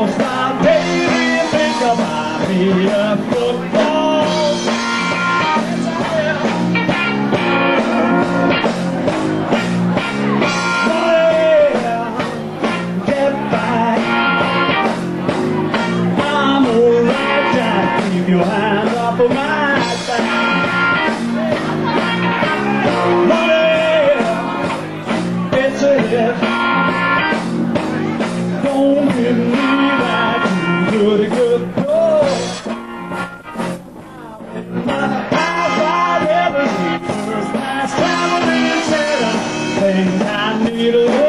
Don't stop, baby, think about me a football. Get back. I'm alright, Jack. Keep your hands off of my back. Money, it's a hit. Don't give me that good go. My house I've ever seen, first class traveling center. Things I need a